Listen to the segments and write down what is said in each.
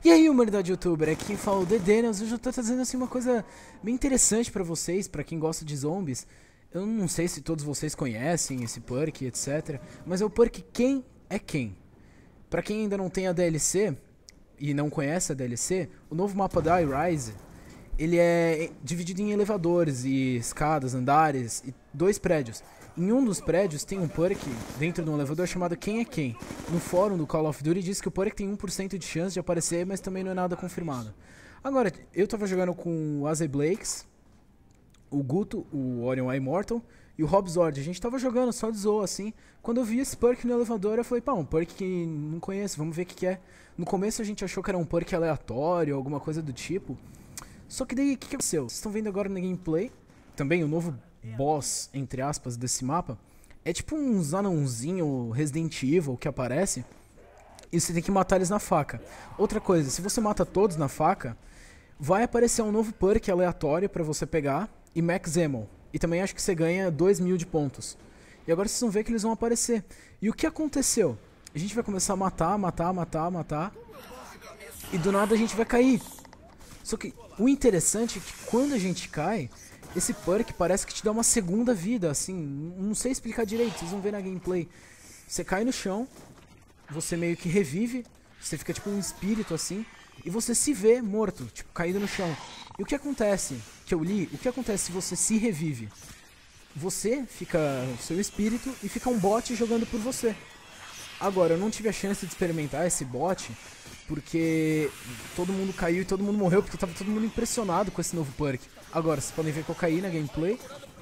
E aí, humanidade youtuber, aqui quem fala o Dedenas. Hoje eu tô trazendo assim uma coisa bem interessante pra vocês, pra quem gosta de zombies. Eu não sei se todos vocês conhecem esse perk, etc. Mas é o perk Quem é Quem. Pra quem ainda não tem a DLC e não conhece a DLC, o novo mapa da iRise, ele é dividido em elevadores e escadas, andares e 2 prédios. Em um dos prédios tem um perk dentro de um elevador chamado Quem é Quem. No fórum do Call of Duty diz que o perk tem 1% de chance de aparecer, mas também não é nada confirmado. Agora, eu tava jogando com o Aze Blakes, o Guto, o Orion Immortal e o Rob Zord. A gente tava jogando só de zoa assim. Quando eu vi esse perk no elevador, eu falei, pá, um perk que não conheço, vamos ver o que é. No começo a gente achou que era um perk aleatório, alguma coisa do tipo. Só que daí, o que aconteceu? Vocês estão vendo agora na gameplay, também o novo boss, entre aspas, desse mapa, é tipo uns anãozinho Resident Evil que aparece, e você tem que matar eles na faca. Outra coisa, se você mata todos na faca, vai aparecer um novo perk aleatório pra você pegar, e Max Ammo. E também acho que você ganha 2.000 de pontos. E agora vocês vão ver que eles vão aparecer. E o que aconteceu? A gente vai começar a matar, e do nada a gente vai cair. Só que o interessante é que quando a gente cai, esse perk parece que te dá uma segunda vida, assim, não sei explicar direito, vocês vão ver na gameplay. Você cai no chão, você meio que revive, você fica tipo um espírito assim, e você se vê morto, tipo, caído no chão. E o que acontece, que eu li, o que acontece se você se revive? Você fica, seu espírito, e fica um bot jogando por você. Agora, eu não tive a chance de experimentar esse bot, porque todo mundo caiu e todo mundo morreu, porque tava todo mundo impressionado com esse novo perk. Agora, vocês podem ver que eu caí na gameplay.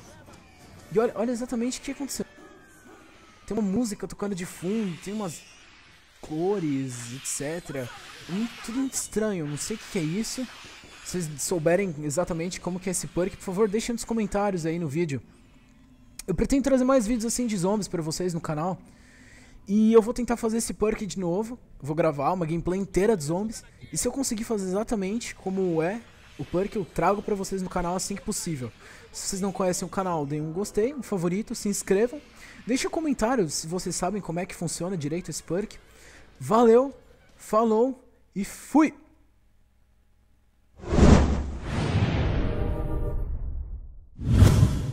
E olha exatamente o que aconteceu. Tem uma música tocando de fundo, tem umas cores, etc. Tudo muito estranho, não sei o que é isso. Se vocês souberem exatamente como que é esse perk, por favor, deixem nos comentários aí no vídeo. Eu pretendo trazer mais vídeos assim de zombies pra vocês no canal. E eu vou tentar fazer esse perk de novo. Vou gravar uma gameplay inteira de zombies. E se eu conseguir fazer exatamente como é o perk, eu trago pra vocês no canal assim que possível. Se vocês não conhecem o canal, deem um gostei, um favorito, se inscrevam. Deixem um comentário se vocês sabem como é que funciona direito esse perk. Valeu, falou e fui!